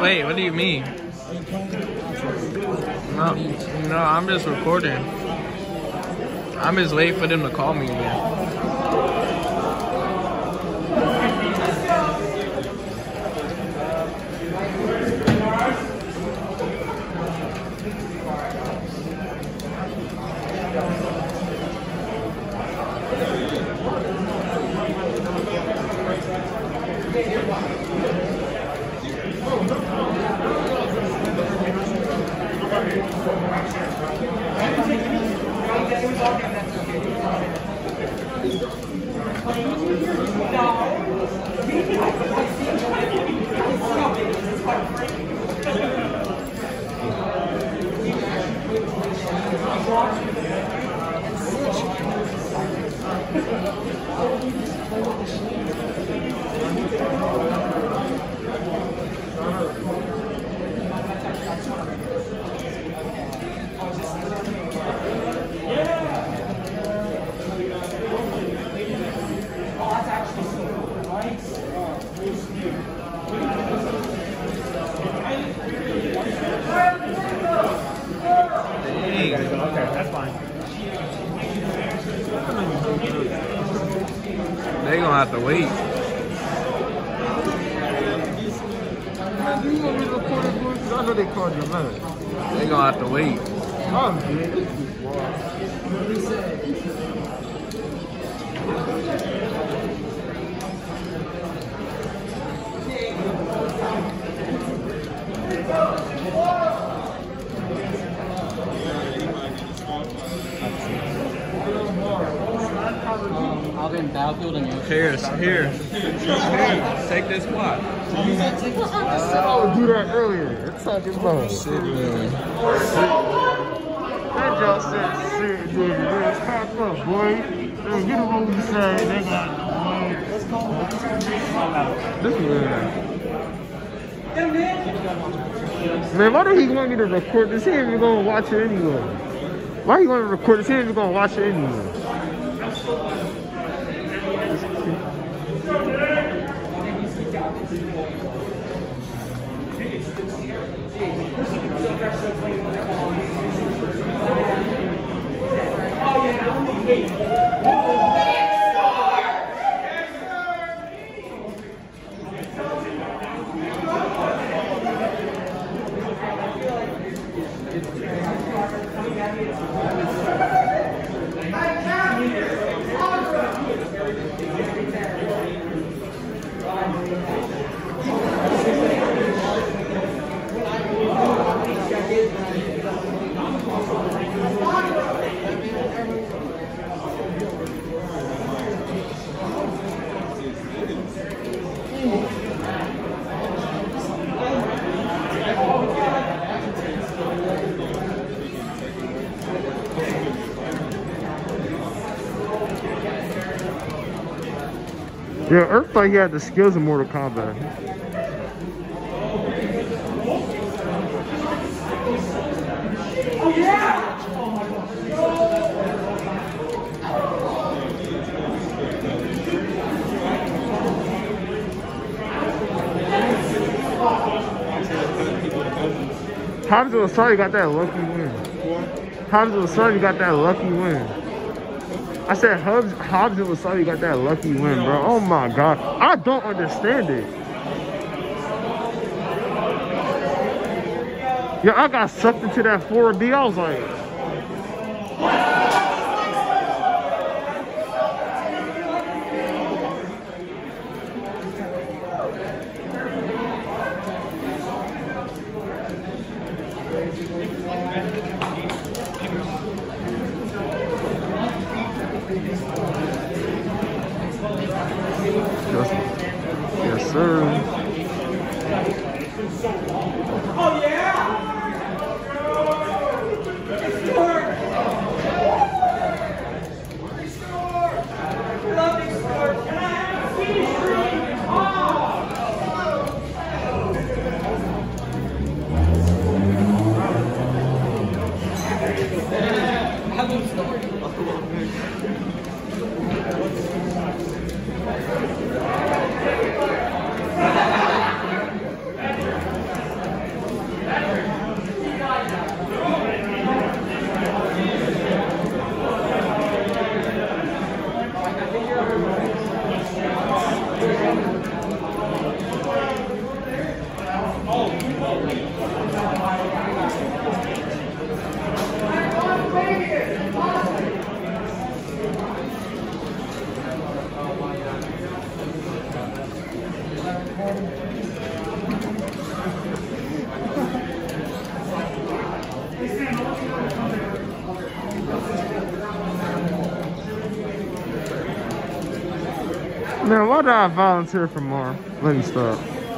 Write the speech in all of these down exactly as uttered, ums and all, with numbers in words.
wait, what do you mean? No, no, I'm just recording. I'm just waiting for them to call me again. They gonna have to wait. I know they called your man. They gonna have to wait. Oh, dude. I'll get in Battlefield and you. Here, here. Take this spot. I would do that earlier. It's talking about Shit, man. that y'all said shit, dude. It's packed up, boy. Hey, get them what we say. They got the boy. This man. Man, why do he want me to record this? He ain't even gonna watch it anyway. Why he want to record this? He ain't even gonna watch it anyway. Yeah, Earth thought he had the skills in Mortal Kombat. Oh yeah! Hamza Asari got that lucky win. Hamza Asari got that lucky win. I said Hubs, Hobbs and Wasabi got that lucky win, bro. Oh my God. I don't understand it. Yo, I got sucked into that four B. I was like... Yes, sir. Oh yeah! Man, why did I volunteer for more? Let me stop.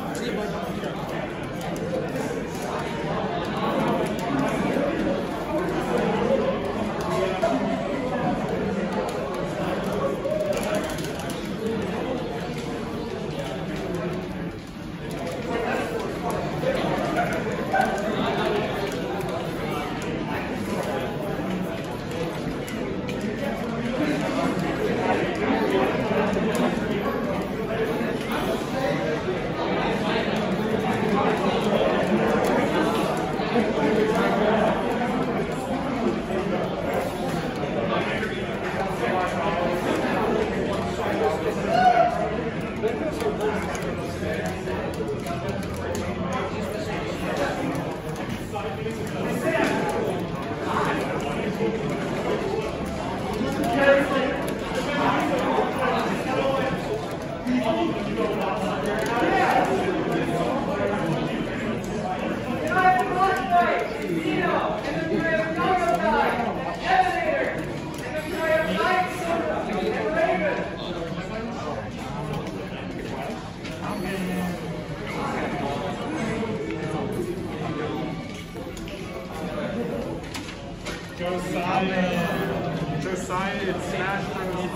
Josiah, Josiah, it's smashed for me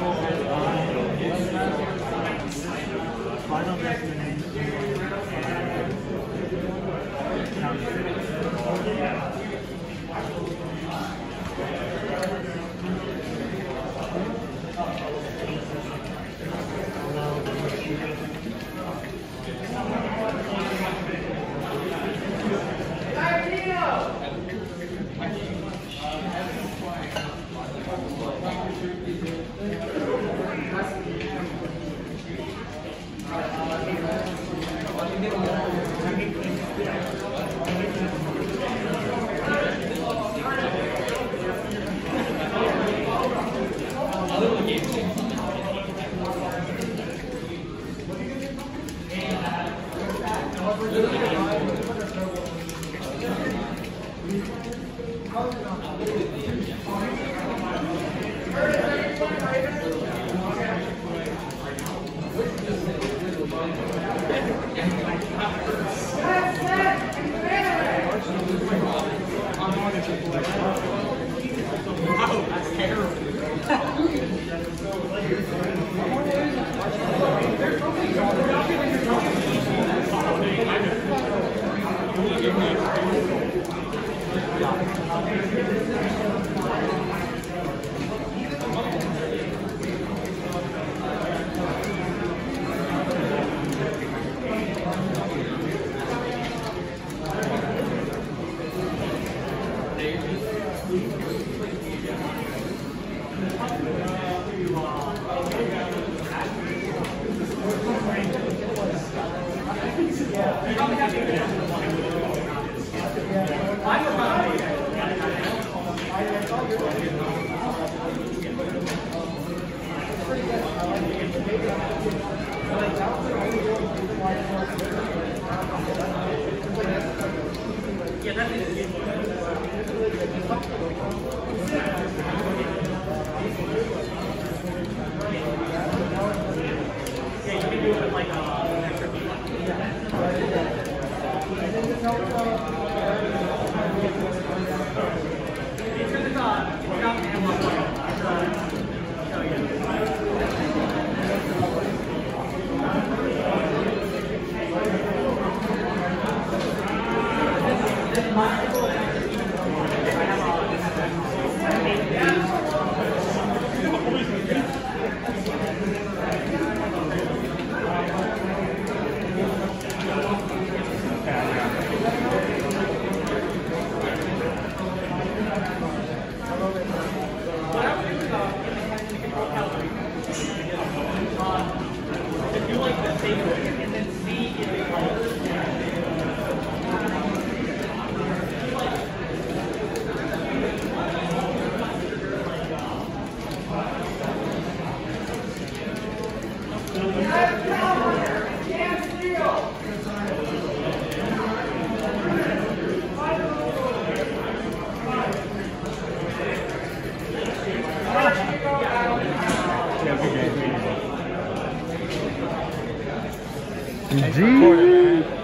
so Final destination. G.